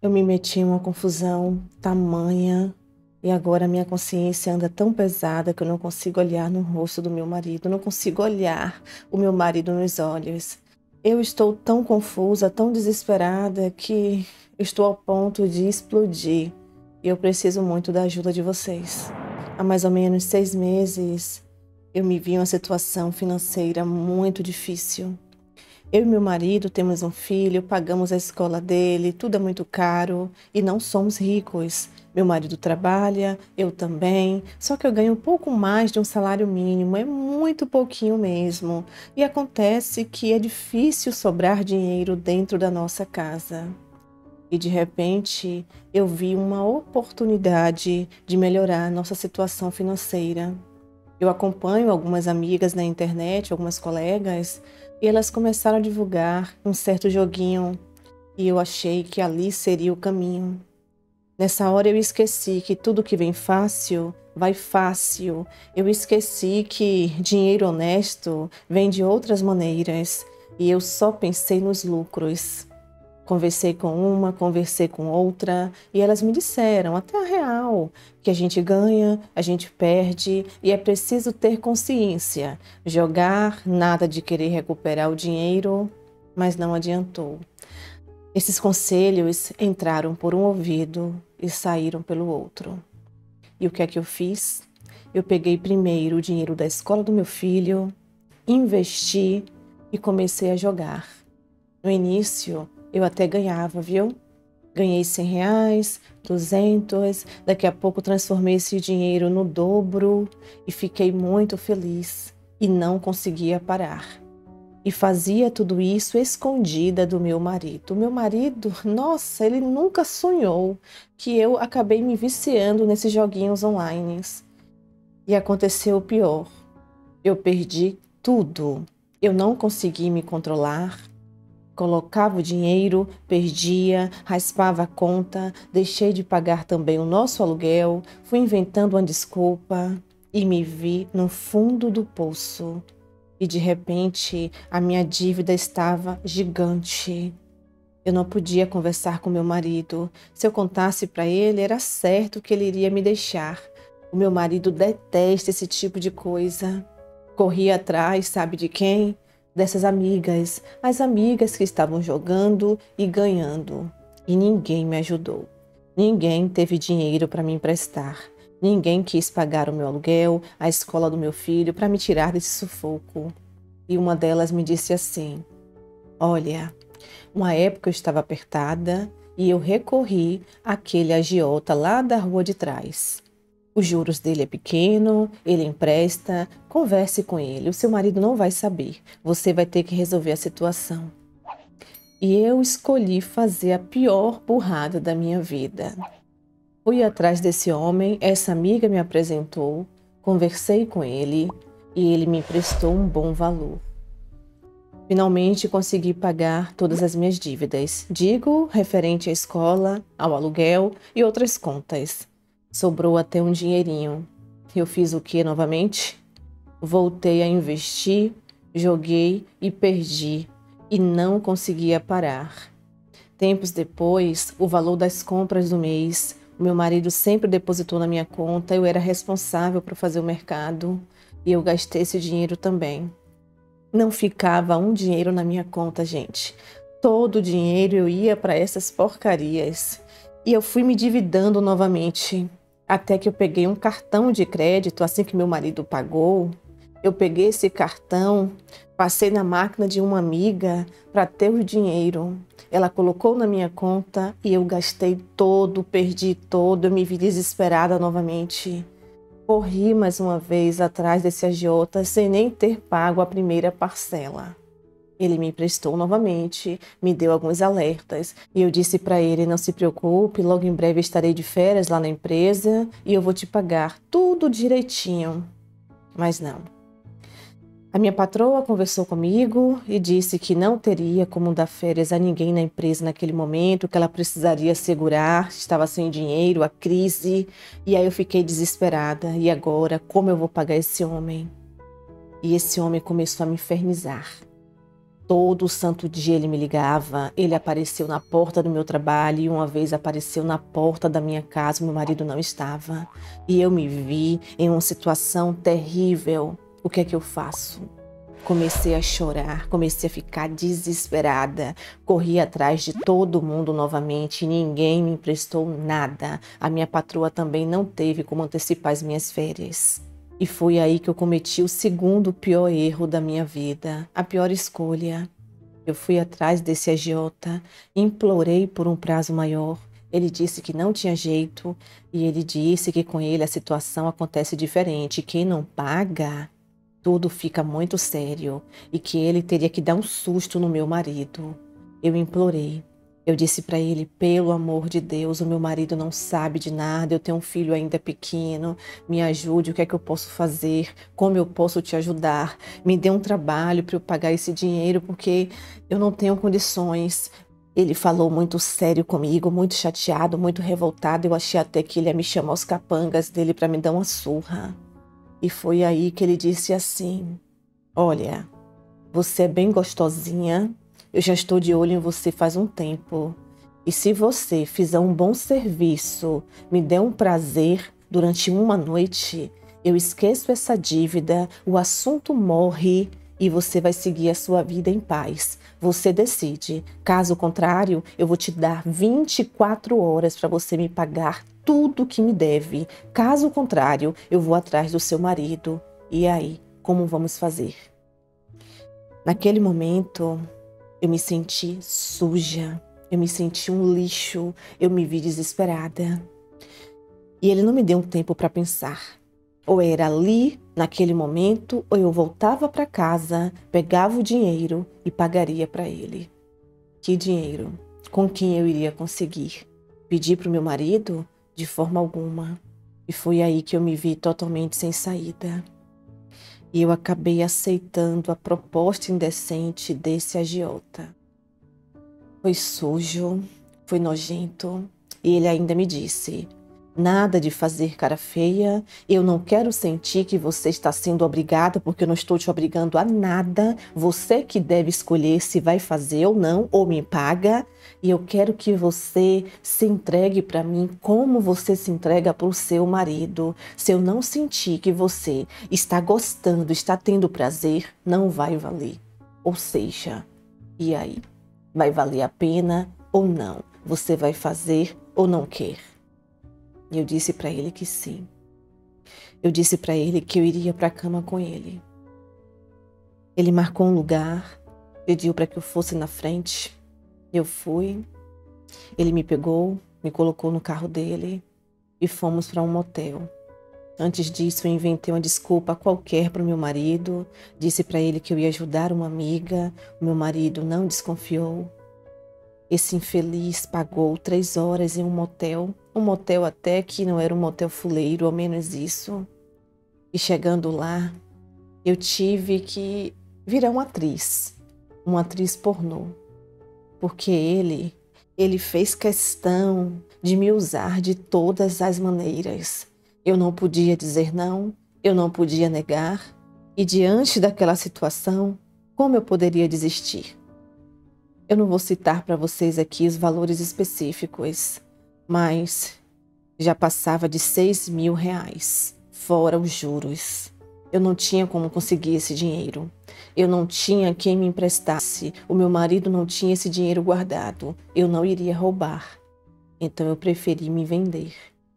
Eu me meti em uma confusão tamanha e agora minha consciência anda tão pesada que eu não consigo olhar no rosto do meu marido, não consigo olhar o meu marido nos olhos. Eu estou tão confusa, tão desesperada que estou ao ponto de explodir e eu preciso muito da ajuda de vocês. Há mais ou menos 6 meses eu me vi em uma situação financeira muito difícil. Eu e meu marido temos um filho, pagamos a escola dele, tudo é muito caro e não somos ricos. Meu marido trabalha, eu também, só que eu ganho um pouco mais de um salário mínimo, é muito pouquinho mesmo. E acontece que é difícil sobrar dinheiro dentro da nossa casa. E de repente eu vi uma oportunidade de melhorar a nossa situação financeira. Eu acompanho algumas amigas na internet, algumas colegas, e elas começaram a divulgar um certo joguinho e eu achei que ali seria o caminho. Nessa hora eu esqueci que tudo que vem fácil, vai fácil. Eu esqueci que dinheiro honesto vem de outras maneiras e eu só pensei nos lucros. Conversei com uma, conversei com outra e elas me disseram, até a real, que a gente ganha, a gente perde e é preciso ter consciência. Jogar, nada de querer recuperar o dinheiro, mas não adiantou. Esses conselhos entraram por um ouvido e saíram pelo outro. E o que é que eu fiz? Eu peguei primeiro o dinheiro da escola do meu filho, investi e comecei a jogar. No início, eu até ganhava, viu? Ganhei R$ 100, 200, daqui a pouco transformei esse dinheiro no dobro e fiquei muito feliz e não conseguia parar. E fazia tudo isso escondida do meu marido. O meu marido, nossa, ele nunca sonhou que eu acabei me viciando nesses joguinhos online. E aconteceu o pior. Eu perdi tudo. Eu não consegui me controlar. Colocava o dinheiro, perdia, raspava a conta, deixei de pagar também o nosso aluguel, fui inventando uma desculpa e me vi no fundo do poço. E de repente a minha dívida estava gigante. Eu não podia conversar com meu marido. Se eu contasse para ele, era certo que ele iria me deixar. O meu marido detesta esse tipo de coisa. Corri atrás, sabe de quem? Dessas amigas, as amigas que estavam jogando e ganhando. E ninguém me ajudou. Ninguém teve dinheiro para me emprestar. Ninguém quis pagar o meu aluguel, a escola do meu filho, para me tirar desse sufoco. E uma delas me disse assim: olha, uma época eu estava apertada e eu recorri àquele agiota lá da rua de trás. Os juros dele é pequeno, ele empresta, converse com ele, o seu marido não vai saber, você vai ter que resolver a situação. E eu escolhi fazer a pior burrada da minha vida. Fui atrás desse homem, essa amiga me apresentou, conversei com ele e ele me emprestou um bom valor. Finalmente consegui pagar todas as minhas dívidas, digo referente à escola, ao aluguel e outras contas. Sobrou até um dinheirinho. Eu fiz o que novamente? Voltei a investir, joguei e perdi e não conseguia parar. Tempos depois, o valor das compras do mês, o meu marido sempre depositou na minha conta, eu era responsável por fazer o mercado e eu gastei esse dinheiro também. Não ficava um dinheiro na minha conta, gente. Todo o dinheiro eu ia para essas porcarias. E eu fui me endividando novamente. Até que eu peguei um cartão de crédito, assim que meu marido pagou. Eu peguei esse cartão, passei na máquina de uma amiga para ter o dinheiro. Ela colocou na minha conta e eu gastei todo, perdi todo. Eu me vi desesperada novamente. Corri mais uma vez atrás desse agiota sem nem ter pago a primeira parcela. Ele me emprestou novamente, me deu alguns alertas e eu disse para ele: não se preocupe, logo em breve estarei de férias lá na empresa e eu vou te pagar tudo direitinho. Mas não. A minha patroa conversou comigo e disse que não teria como dar férias a ninguém na empresa naquele momento, que ela precisaria segurar, estava sem dinheiro, a crise. E aí eu fiquei desesperada. E agora, como eu vou pagar esse homem? E esse homem começou a me infernizar. Todo santo dia ele me ligava, ele apareceu na porta do meu trabalho e uma vez apareceu na porta da minha casa, meu marido não estava. E eu me vi em uma situação terrível. O que é que eu faço? Comecei a chorar, comecei a ficar desesperada. Corri atrás de todo mundo novamente e ninguém me emprestou nada. A minha patroa também não teve como antecipar as minhas férias. E foi aí que eu cometi o segundo pior erro da minha vida, a pior escolha. Eu fui atrás desse agiota, implorei por um prazo maior. Ele disse que não tinha jeito e ele disse que com ele a situação acontece diferente. Quem não paga, tudo fica muito sério e que ele teria que dar um susto no meu marido. Eu implorei. Eu disse para ele, pelo amor de Deus, o meu marido não sabe de nada, eu tenho um filho ainda pequeno, me ajude, o que é que eu posso fazer, como eu posso te ajudar, me dê um trabalho para eu pagar esse dinheiro, porque eu não tenho condições. Ele falou muito sério comigo, muito chateado, muito revoltado, eu achei até que ele ia me chamar os capangas dele para me dar uma surra. E foi aí que ele disse assim, olha, você é bem gostosinha, eu já estou de olho em você faz um tempo. E se você fizer um bom serviço, me der um prazer durante uma noite, eu esqueço essa dívida, o assunto morre e você vai seguir a sua vida em paz. Você decide. Caso contrário, eu vou te dar 24 horas para você me pagar tudo que me deve. Caso contrário, eu vou atrás do seu marido. E aí, como vamos fazer? Naquele momento, eu me senti suja, eu me senti um lixo, eu me vi desesperada. E ele não me deu um tempo para pensar. Ou era ali, naquele momento, ou eu voltava para casa, pegava o dinheiro e pagaria para ele. Que dinheiro? Com quem eu iria conseguir? Pedir para o meu marido? De forma alguma. E foi aí que eu me vi totalmente sem saída. E eu acabei aceitando a proposta indecente desse agiota. Foi sujo, foi nojento, e ele ainda me disse, nada de fazer cara feia, eu não quero sentir que você está sendo obrigada, porque eu não estou te obrigando a nada, você que deve escolher se vai fazer ou não, ou me paga, e eu quero que você se entregue para mim como você se entrega para o seu marido. Se eu não sentir que você está gostando, está tendo prazer, não vai valer. Ou seja, e aí? Vai valer a pena ou não? Você vai fazer ou não quer? E eu disse para ele que sim. Eu disse para ele que eu iria para a cama com ele. Ele marcou um lugar, pediu para que eu fosse na frente. Eu fui. Ele me pegou, me colocou no carro dele e fomos para um motel. Antes disso, eu inventei uma desculpa qualquer para o meu marido. Disse para ele que eu ia ajudar uma amiga. O meu marido não desconfiou. Esse infeliz pagou 3 horas em um motel até que não era um motel fuleiro, ao menos isso. E chegando lá, eu tive que virar uma atriz pornô. Porque ele fez questão de me usar de todas as maneiras. Eu não podia dizer não, eu não podia negar. E diante daquela situação, como eu poderia desistir? Eu não vou citar para vocês aqui os valores específicos, mas já passava de 6.000 reais, fora os juros. Eu não tinha como conseguir esse dinheiro. Eu não tinha quem me emprestasse. O meu marido não tinha esse dinheiro guardado. Eu não iria roubar. Então eu preferi me vender.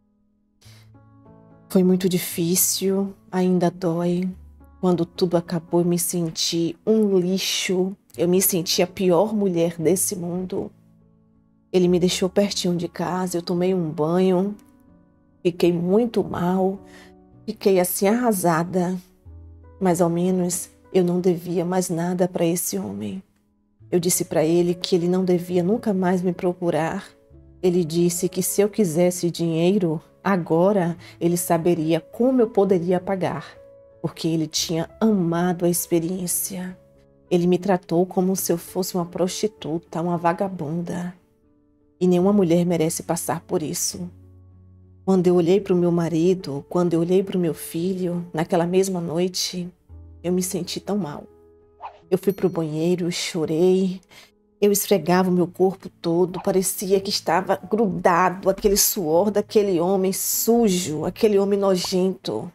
Foi muito difícil, ainda dói. Quando tudo acabou, eu me senti um lixo. Eu me senti a pior mulher desse mundo. Ele me deixou pertinho de casa, eu tomei um banho, fiquei muito mal, fiquei assim arrasada. Mas ao menos eu não devia mais nada para esse homem. Eu disse para ele que ele não devia nunca mais me procurar. Ele disse que se eu quisesse dinheiro, agora ele saberia como eu poderia pagar, porque ele tinha amado a experiência. Ele me tratou como se eu fosse uma prostituta, uma vagabunda. E nenhuma mulher merece passar por isso. Quando eu olhei para o meu marido, quando eu olhei para o meu filho, naquela mesma noite, eu me senti tão mal. Eu fui pro banheiro, eu chorei, eu esfregava o meu corpo todo, parecia que estava grudado aquele suor daquele homem sujo, aquele homem nojento.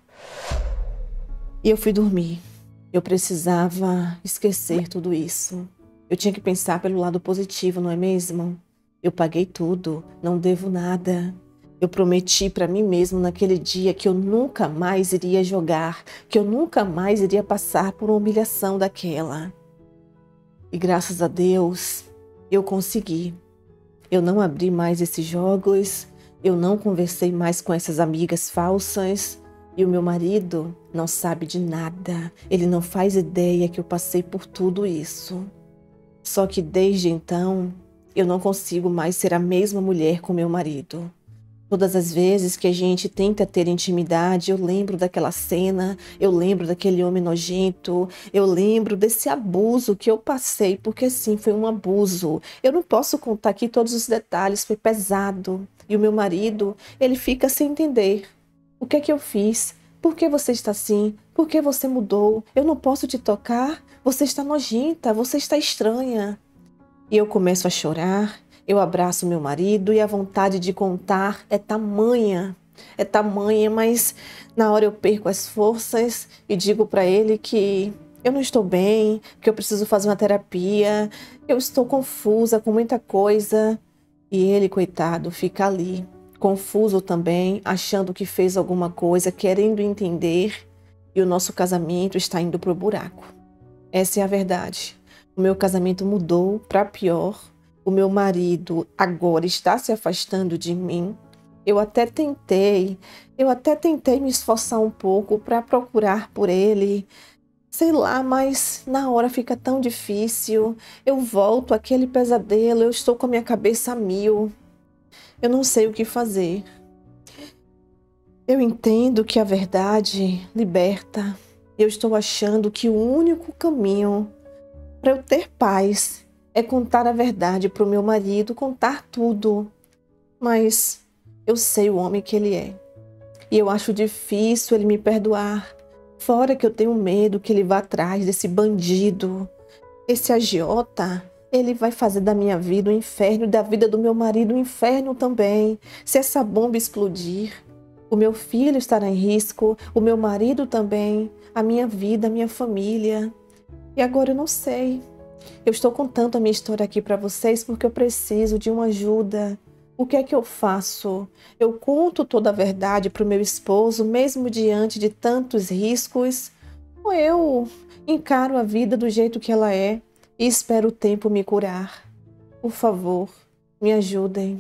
E eu fui dormir. Eu precisava esquecer tudo isso. Eu tinha que pensar pelo lado positivo, não é mesmo? Eu paguei tudo, não devo nada. Eu prometi para mim mesmo naquele dia que eu nunca mais iria jogar, que eu nunca mais iria passar por uma humilhação daquela. E graças a Deus, eu consegui. Eu não abri mais esses jogos, eu não conversei mais com essas amigas falsas. E o meu marido não sabe de nada, ele não faz ideia que eu passei por tudo isso. Só que desde então, eu não consigo mais ser a mesma mulher com meu marido. Todas as vezes que a gente tenta ter intimidade, eu lembro daquela cena, eu lembro daquele homem nojento, eu lembro desse abuso que eu passei, porque sim, foi um abuso. Eu não posso contar aqui todos os detalhes, foi pesado. E o meu marido, ele fica sem entender. O que é que eu fiz? Por que você está assim? Por que você mudou? Eu não posso te tocar? Você está nojenta, você está estranha. E eu começo a chorar, eu abraço meu marido e a vontade de contar é tamanha, mas na hora eu perco as forças e digo para ele que eu não estou bem, que eu preciso fazer uma terapia, eu estou confusa com muita coisa. E ele, coitado, fica ali, confuso também, achando que fez alguma coisa, querendo entender, e o nosso casamento está indo pro buraco. Essa é a verdade. O meu casamento mudou para pior. O meu marido agora está se afastando de mim. Eu até tentei me esforçar um pouco para procurar por ele. Sei lá, mas na hora fica tão difícil. Eu volto àquele pesadelo, eu estou com a minha cabeça a mil. Eu não sei o que fazer. Eu entendo que a verdade liberta. Eu estou achando que o único caminho para eu ter paz é contar a verdade para o meu marido, contar tudo. Mas eu sei o homem que ele é. E eu acho difícil ele me perdoar. Fora que eu tenho medo que ele vá atrás desse bandido. Esse agiota, ele vai fazer da minha vida um inferno, da vida do meu marido um inferno também. Se essa bomba explodir, o meu filho estará em risco, o meu marido também, a minha vida, a minha família. E agora eu não sei. Eu estou contando a minha história aqui para vocês porque eu preciso de uma ajuda. O que é que eu faço? Eu conto toda a verdade para o meu esposo, mesmo diante de tantos riscos? Ou eu encaro a vida do jeito que ela é e espero o tempo me curar? Por favor, me ajudem.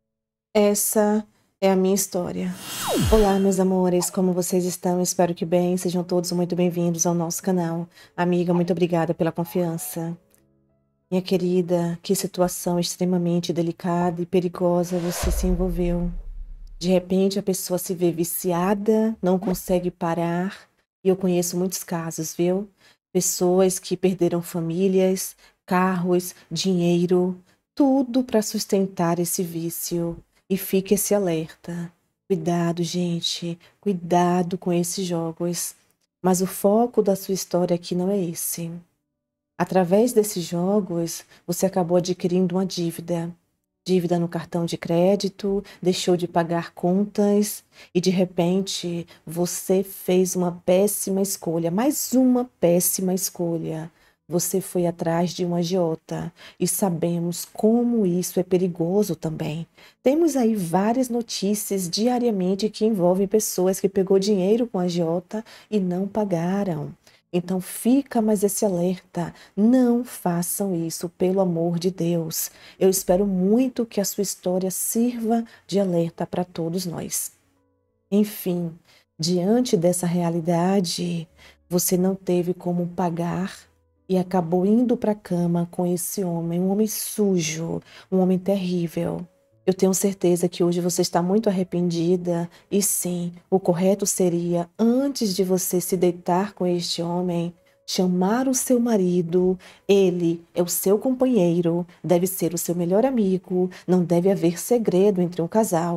Essa é a minha história. Olá, meus amores, como vocês estão? Espero que bem. Sejam todos muito bem-vindos ao nosso canal. Amiga, muito obrigada pela confiança. Minha querida, que situação extremamente delicada e perigosa você se envolveu. De repente a pessoa se vê viciada, não consegue parar. E eu conheço muitos casos, viu? Pessoas que perderam famílias, carros, dinheiro, tudo para sustentar esse vício. E fique esse alerta. Cuidado, gente, cuidado com esses jogos. Mas o foco da sua história aqui não é esse. Através desses jogos, você acabou adquirindo uma dívida. Dívida no cartão de crédito, deixou de pagar contas e, de repente, você fez uma péssima escolha, mais uma péssima escolha. Você foi atrás de um agiota e sabemos como isso é perigoso também. Temos aí várias notícias diariamente que envolvem pessoas que pegou dinheiro com agiota e não pagaram. Então fica mais esse alerta, não façam isso, pelo amor de Deus. Eu espero muito que a sua história sirva de alerta para todos nós. Enfim, diante dessa realidade, você não teve como pagar e acabou indo para a cama com esse homem, um homem sujo, um homem terrível. Eu tenho certeza que hoje você está muito arrependida e sim, o correto seria, antes de você se deitar com este homem, chamar o seu marido. Ele é o seu companheiro, deve ser o seu melhor amigo, não deve haver segredo entre um casal.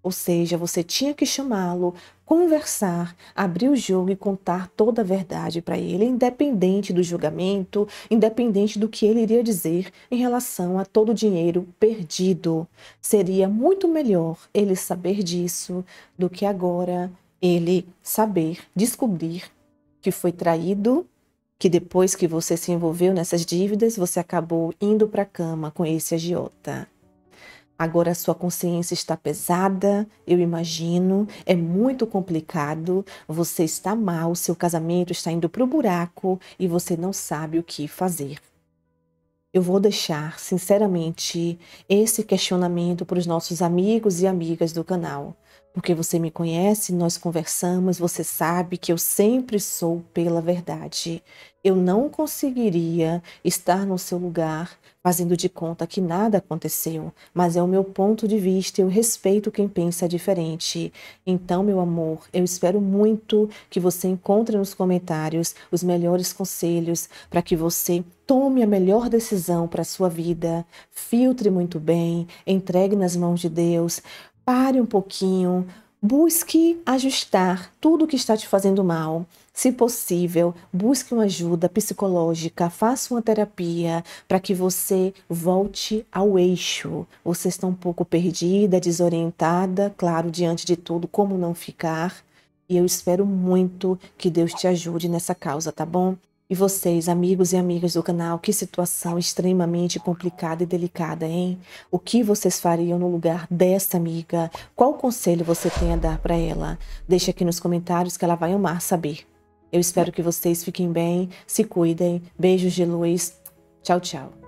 Ou seja, você tinha que chamá-lo, conversar, abrir o jogo e contar toda a verdade para ele, independente do julgamento, independente do que ele iria dizer em relação a todo o dinheiro perdido. Seria muito melhor ele saber disso do que agora ele saber, descobrir que foi traído, que depois que você se envolveu nessas dívidas, você acabou indo para a cama com esse agiota. Agora a sua consciência está pesada, eu imagino, é muito complicado, você está mal, seu casamento está indo para o buraco e você não sabe o que fazer. Eu vou deixar, sinceramente, esse questionamento para os nossos amigos e amigas do canal. Porque você me conhece, nós conversamos, você sabe que eu sempre sou pela verdade. Eu não conseguiria estar no seu lugar fazendo de conta que nada aconteceu, mas é o meu ponto de vista, eu respeito quem pensa diferente. Então, meu amor, eu espero muito que você encontre nos comentários os melhores conselhos para que você tome a melhor decisão para a sua vida, filtre muito bem, entregue nas mãos de Deus. Pare um pouquinho, busque ajustar tudo o que está te fazendo mal. Se possível, busque uma ajuda psicológica, faça uma terapia para que você volte ao eixo. Você está um pouco perdida, desorientada, claro, diante de tudo, como não ficar. E eu espero muito que Deus te ajude nessa causa, tá bom? E vocês, amigos e amigas do canal, que situação extremamente complicada e delicada, hein? O que vocês fariam no lugar dessa amiga? Qual conselho você tem a dar para ela? Deixa aqui nos comentários que ela vai amar saber. Eu espero que vocês fiquem bem, se cuidem. Beijos de luz. Tchau, tchau.